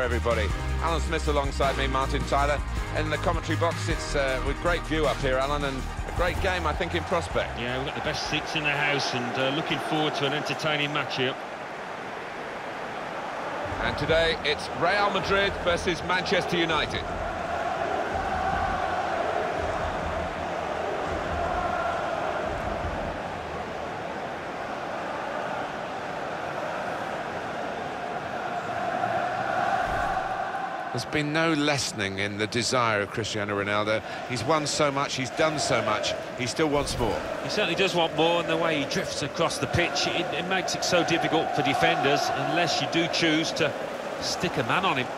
there, everybody. Alan Smith alongside me, Martin Tyler. In the commentary box, it's with great view up here, Alan, and a great game, I think, in prospect. Yeah, we've got the best seats in the house, and looking forward to an entertaining match here. And today, it's Real Madrid versus Manchester United. There's been no lessening in the desire of Cristiano Ronaldo. He's won so much, he's done so much, he still wants more. He certainly does want more, and the way he drifts across the pitch, it makes it so difficult for defenders unless you do choose to stick a man on him.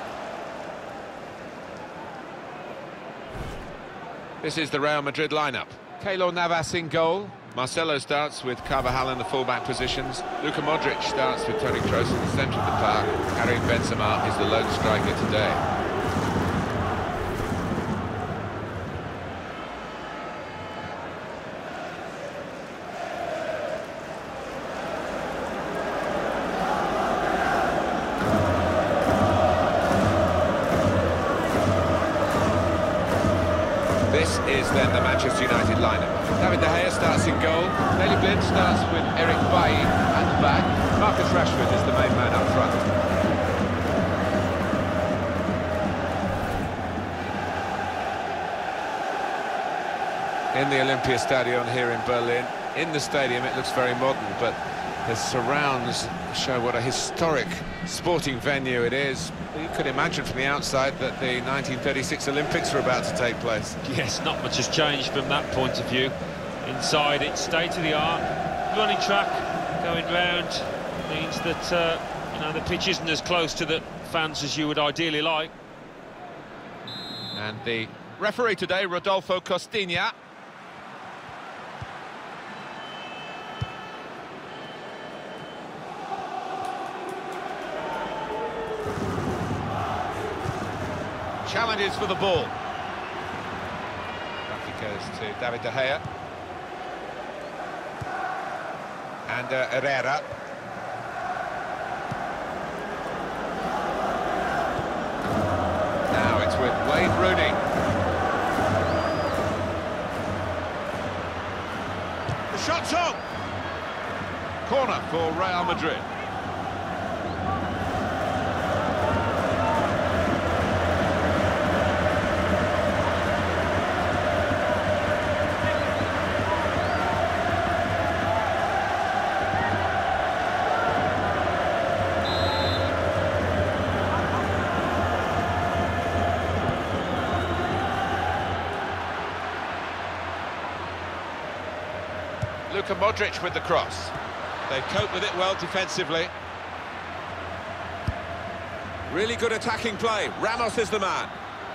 This is the Real Madrid lineup. Keylor Navas in goal. Marcelo starts with Carvajal in the full-back positions. Luka Modric starts with Toni Kroos in the centre of the park. Karim Benzema is the lone striker today. This is then the Manchester United lineup. David De Gea starts in goal. Daley Blind starts with Eric Bailly at the back. Marcus Rashford is the main man up front. In the Olympiastadion here in Berlin. In the stadium it looks very modern, but the surrounds show what a historic sporting venue it is. You could imagine from the outside that the 1936 Olympics are about to take place. Yes, not much has changed from that point of view. Inside, it's state-of-the-art, running track, going round, means that you know, the pitch isn't as close to the fans as you would ideally like. And the referee today, Rodolfo Costinha. Challenges for the ball. Back it goes to David De Gea. And Herrera. Now it's with Wayne Rooney. The shot's on! Corner for Real Madrid. Luka Modric with the cross. They cope with it well defensively. Really good attacking play. Ramos is the man.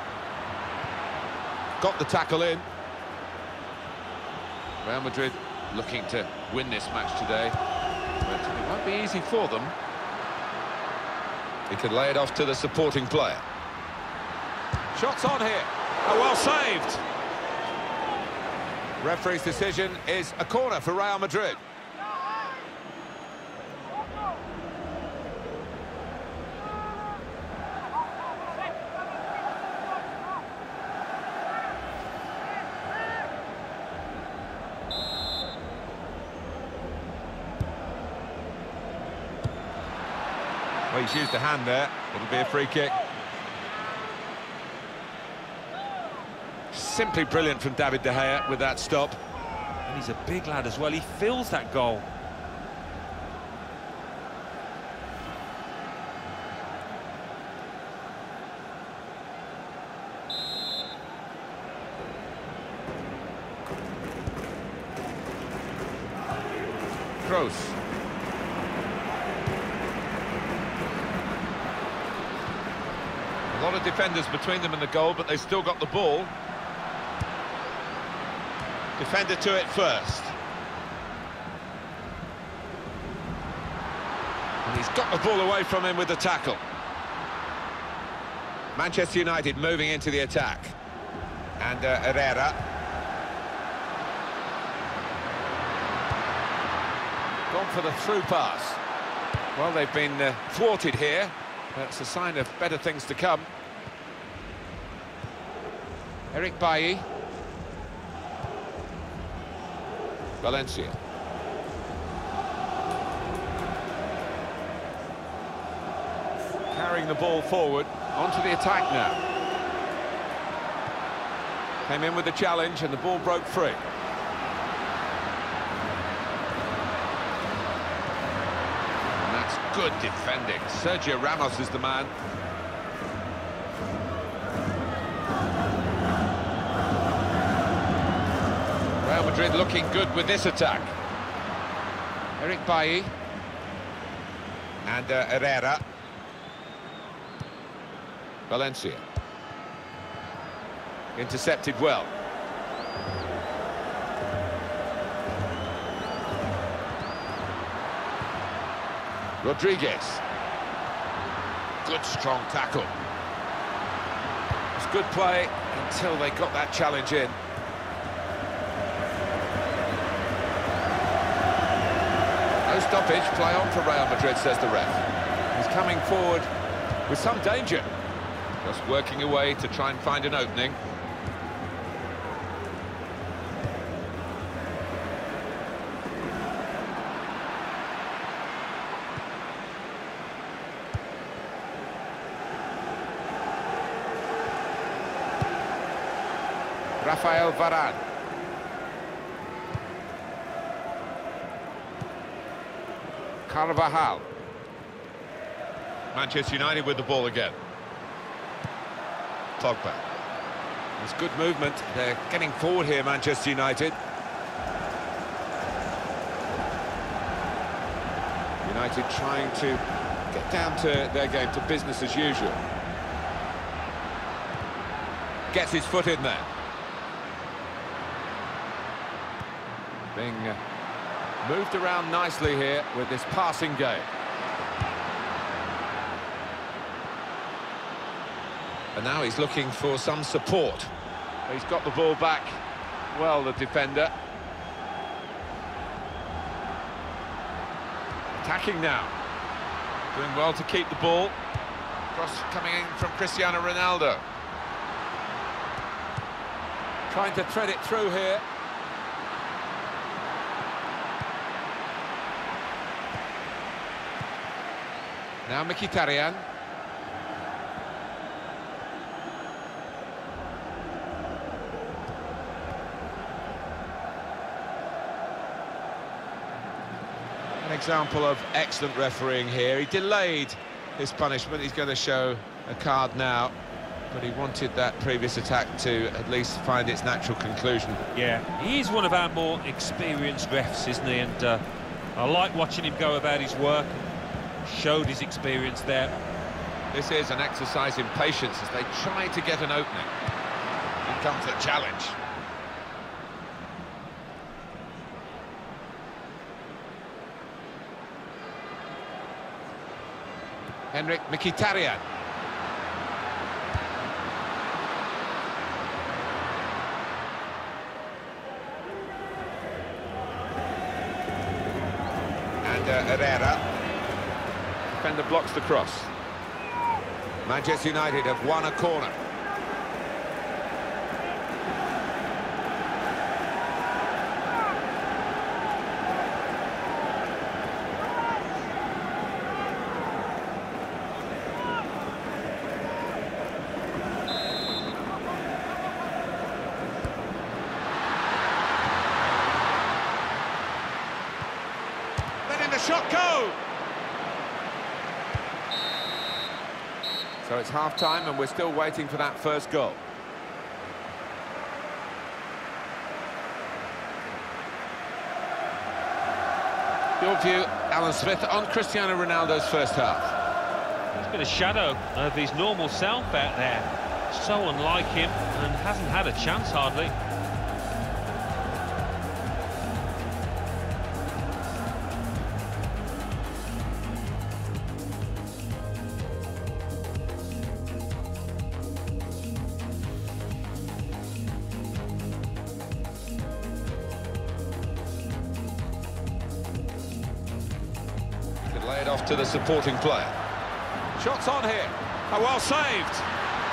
Got the tackle in. Real Madrid looking to win this match today, but it won't be easy for them. He could lay it off to the supporting player. Shots on here. Oh, well saved. Referee's decision is a corner for Real Madrid. Well, he's used a hand there. It'll be a free kick. Simply brilliant from David De Gea with that stop. And he's a big lad as well, he fills that goal. Kroos. A lot of defenders between them and the goal, but they've still got the ball. Defender to it first. And he's got the ball away from him with the tackle. Manchester United moving into the attack. And Herrera. Gone for the through pass. Well, they've been thwarted here. That's a sign of better things to come. Eric Bailly. Valencia. Carrying the ball forward, onto the attack now. Came in with the challenge and the ball broke free. And that's good defending. Sergio Ramos is the man. Real Madrid looking good with this attack. Eric Bailly. And Herrera. Valencia. Intercepted well. Rodriguez. Good strong tackle. It's good play until they got that challenge in. No stoppage, play on for Real Madrid, says the ref. He's coming forward with some danger. Just working away to try and find an opening. Rafael Varane. Carvajal. Manchester United with the ball again. Pogba. There's good movement. They're getting forward here, Manchester United. United trying to get down to their game, to business as usual. Gets his foot in there. Being moved around nicely here with this passing game. And now he's looking for some support. He's got the ball back. Well, the defender. Attacking now. Doing well to keep the ball. Cross coming in from Cristiano Ronaldo. Trying to thread it through here. Now Mkhitaryan. An example of excellent refereeing here. He delayed his punishment. He's going to show a card now, but he wanted that previous attack to at least find its natural conclusion. Yeah, he is one of our more experienced refs, isn't he? And I like watching him go about his work. Showed his experience there. This is an exercise in patience as they try to get an opening. Here comes the challenge. Henrik Mkhitaryan. And Herrera. Defender blocks the cross. Manchester United have won a corner. Letting the shot go! So it's half-time and we're still waiting for that first goal. Your view, Alan Smith, on Cristiano Ronaldo's first half. He's been a shadow of his normal self out there. So unlike him and hasn't had a chance hardly. Lay it off to the supporting player. Shots on here. Oh, well saved.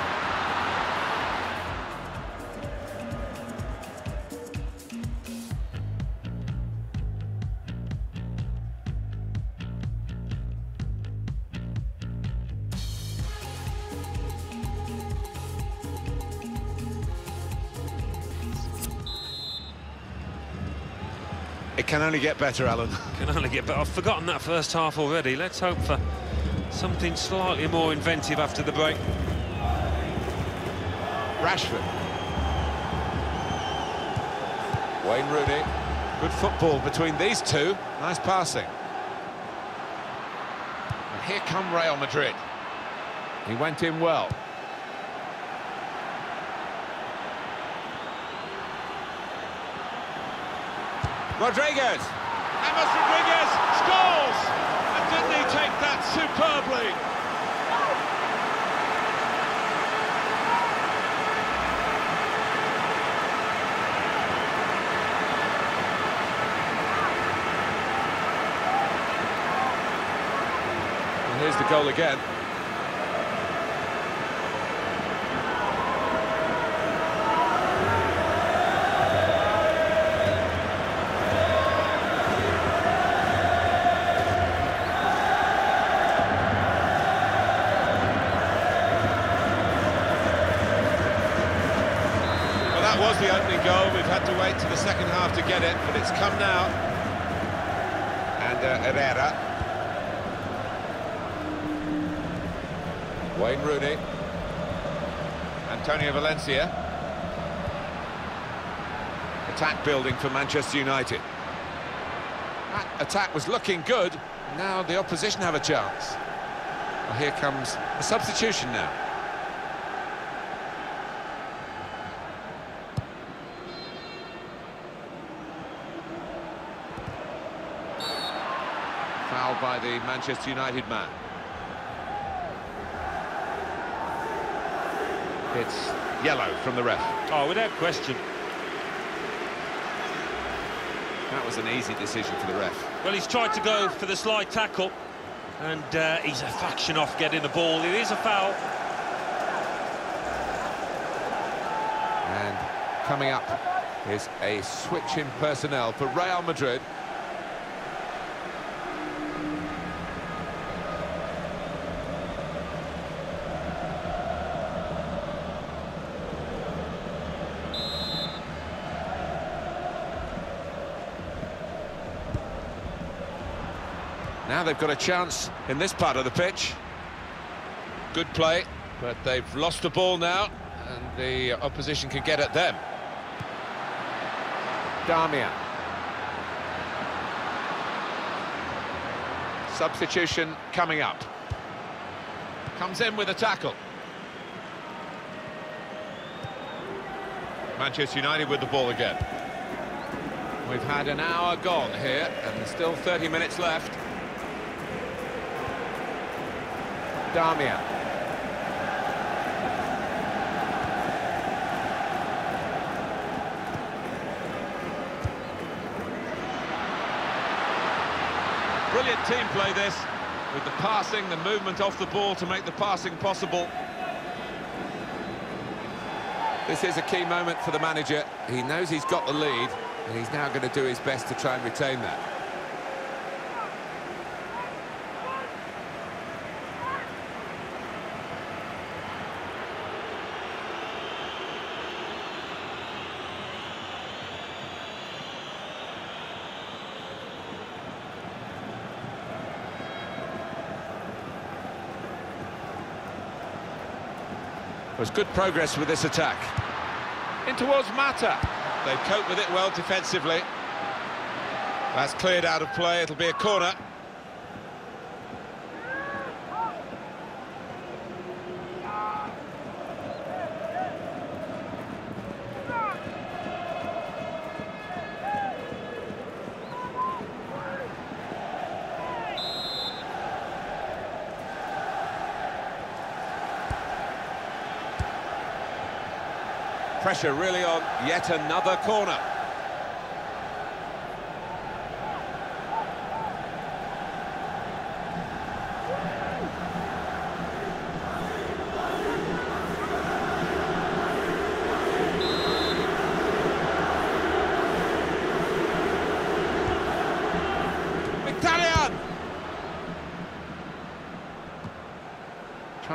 It can only get better, Alan. Can only get better. I've forgotten that first half already. Let's hope for something slightly more inventive after the break. Rashford. Wayne Rooney. Good football between these two. Nice passing. And here come Real Madrid. He went in well. Rodriguez! James Rodriguez scores! And didn't he take that superbly? And here's the goal again. That was the opening goal. We've had to wait to the second half to get it, but it's come now. And Herrera. Wayne Rooney. Antonio Valencia. Attack building for Manchester United. That attack was looking good. Now the opposition have a chance. Well, here comes a substitution now. Foul by the Manchester United man. It's yellow from the ref. Oh, without question. That was an easy decision for the ref. Well, he's tried to go for the slide tackle, and he's a fraction off getting the ball. It is a foul. And coming up is a switch in personnel for Real Madrid. Now they've got a chance in this part of the pitch. Good play, but they've lost the ball now, and the opposition can get at them. Darmian. Substitution coming up. Comes in with a tackle. Manchester United with the ball again. We've had an hour gone here, and there's still 30 minutes left. Darmian. Brilliant team play this, with the passing, the movement off the ball to make the passing possible. This is a key moment for the manager. He knows he's got the lead, and he's now going to do his best to try and retain that. There's good progress with this attack. In towards Mata. They've coped with it well defensively. That's cleared out of play. It'll be a corner. Pressure really on yet another corner.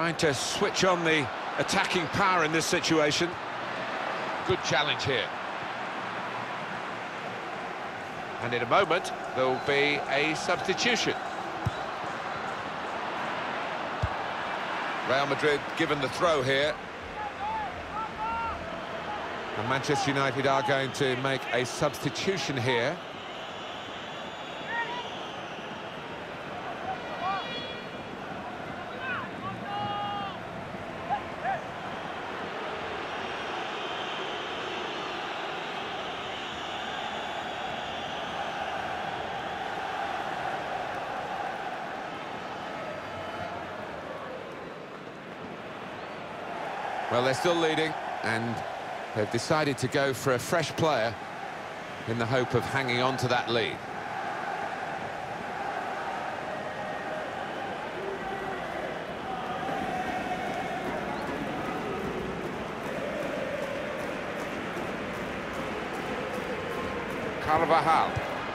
Trying to switch on the attacking power in this situation. Good challenge here. And in a moment, there'll be a substitution. Real Madrid given the throw here. And Manchester United are going to make a substitution here. Well, they're still leading, and they've decided to go for a fresh player in the hope of hanging on to that lead. Carvajal.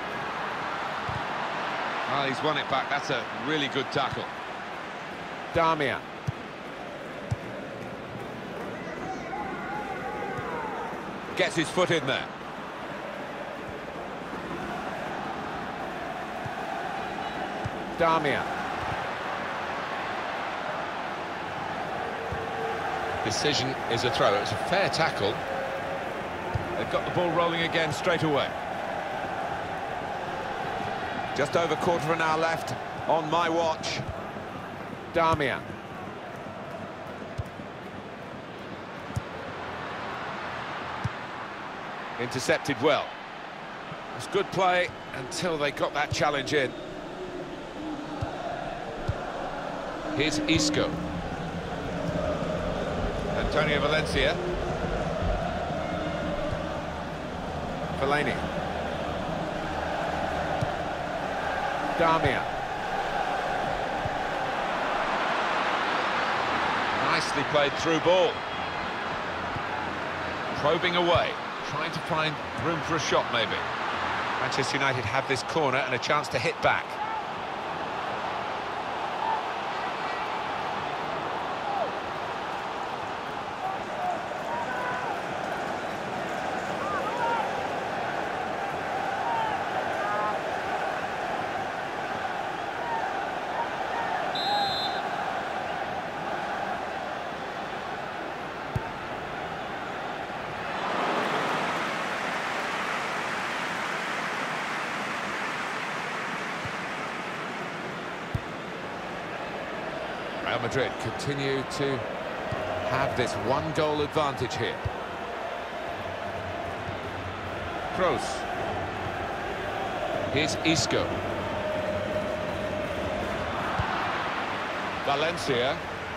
Well, he's won it back. That's a really good tackle. Darmian. Gets his foot in there. Darmian. Decision is a throw. It's a fair tackle. They've got the ball rolling again straight away. Just over quarter of an hour left on my watch. Darmian. Intercepted well. It's good play until they got that challenge in. Here's Isco. Antonio Valencia. Fellaini. Darmian. Nicely played through ball. Probing away. Trying to find room for a shot, maybe. Manchester United have this corner and a chance to hit back. Real Madrid continue to have this one-goal advantage here. Kroos. Here's Isco. Valencia.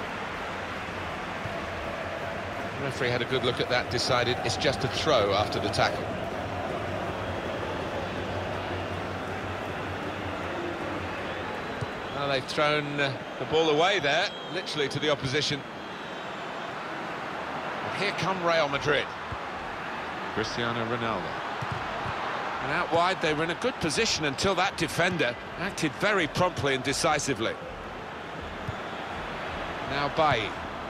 The referee had a good look at that, decided it's just a throw after the tackle. Well, they've thrown the ball away there, literally to the opposition. And here come Real Madrid. Cristiano Ronaldo. And out wide, they were in a good position until that defender acted very promptly and decisively. Now Bailly.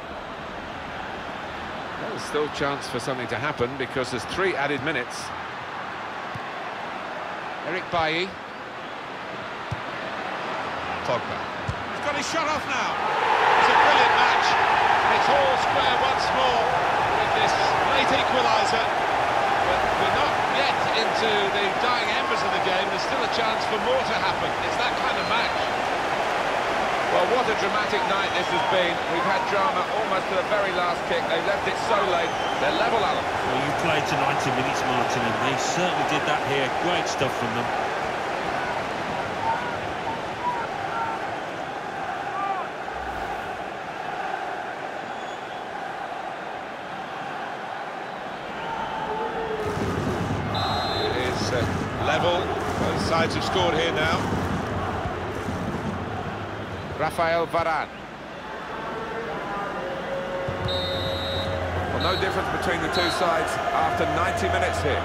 Well, there's still a chance for something to happen because there's 3 added minutes. Eric Bailly. Pogba. He's got his shot off now. It's a brilliant match. It's all square once more with this late equaliser. But we're not yet into the dying embers of the game. There's still a chance for more to happen. It's that kind of match. Well, what a dramatic night this has been. We've had drama almost to the very last kick. They left it so late. They're level, Alan. Well, you played to 90 minutes, Martin, and they certainly did that here. Great stuff from them. Level, both sides have scored here now. Rafael Varane. Well, no difference between the two sides after 90 minutes here.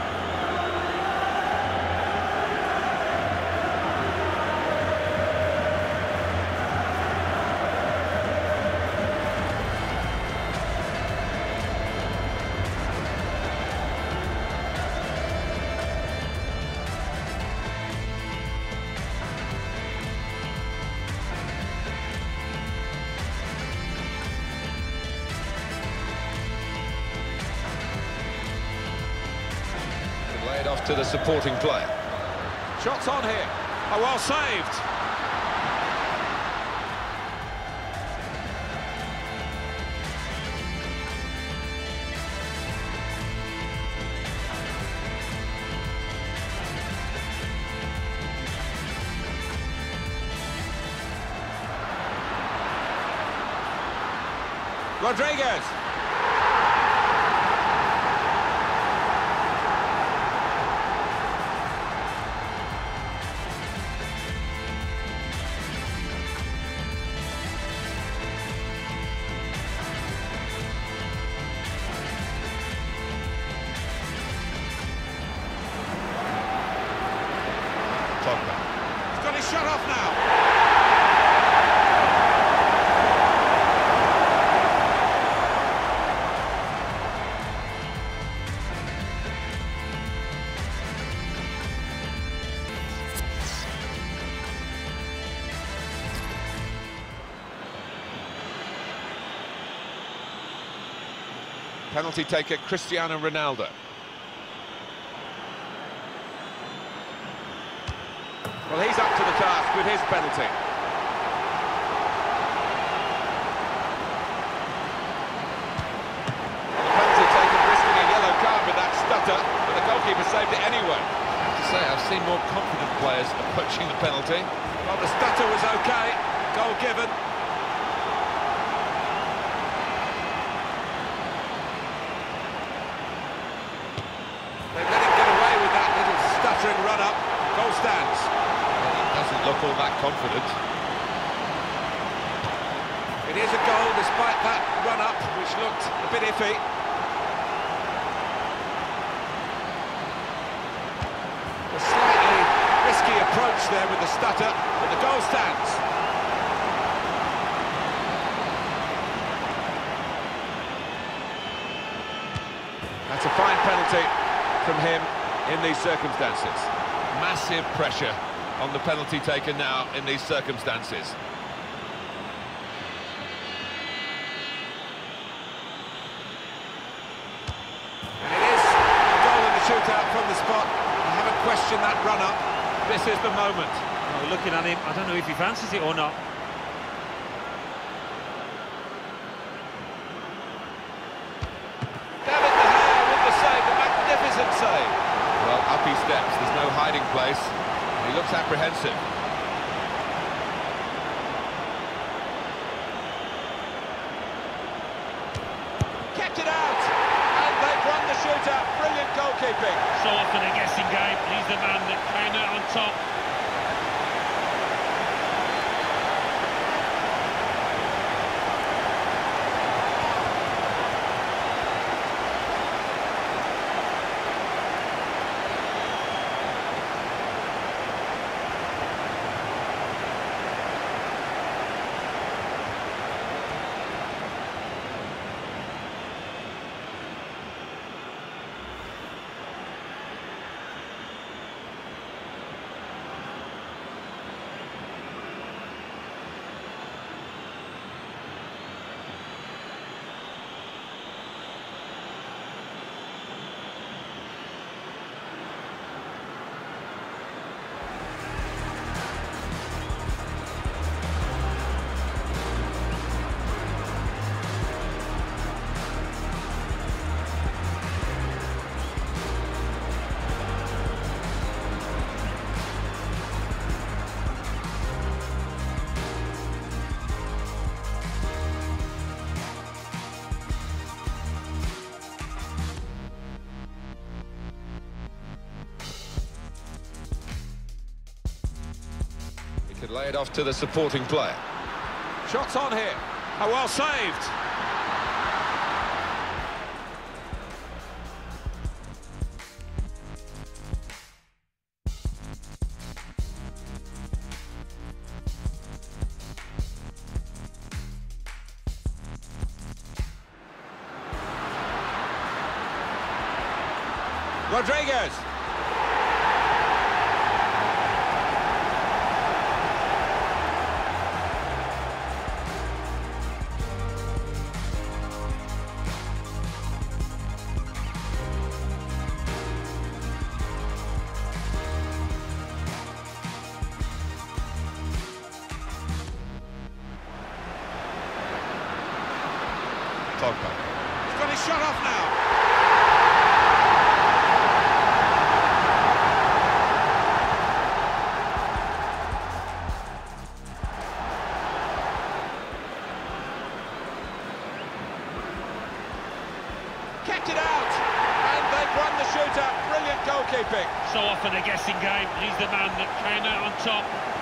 it off to the supporting player. Shots on here. Oh, well saved. Rodriguez. Pogba. He's got his shot off now. Penalty taker Cristiano Ronaldo. Well, he's up to the task with his penalty. The penalty taken, risking a yellow card with that stutter, but the goalkeeper saved it anyway. I have to say, I've seen more confident players approaching the penalty. Well, the stutter was okay. Goal given. They've let him get away with that little stuttering run-up. Goal stands. Well, he doesn't look all that confident. It is a goal despite that run-up, which looked a bit iffy. A slightly risky approach there with the stutter, but the goal stands. That's a fine penalty from him in these circumstances. Massive pressure on the penalty taker now in these circumstances. And it is a goal in the shootout from the spot. I haven't questioned that run-up. This is the moment. Oh, looking at him, I don't know if he fancies it or not. David De Gea with the save, a magnificent save. Well, up he steps, there's no hiding place. He looks apprehensive. Kept it out, and they've won the shootout. Brilliant goalkeeping. So often a guessing game. He's the man that came out on top. Could lay it off to the supporting player. Shots on here. Oh, well saved. Rodriguez. Pogba. He's got his shot off now. Kept it out, and they've won the shootout. Brilliant goalkeeping. So often a guessing game. He's the man that came out on top.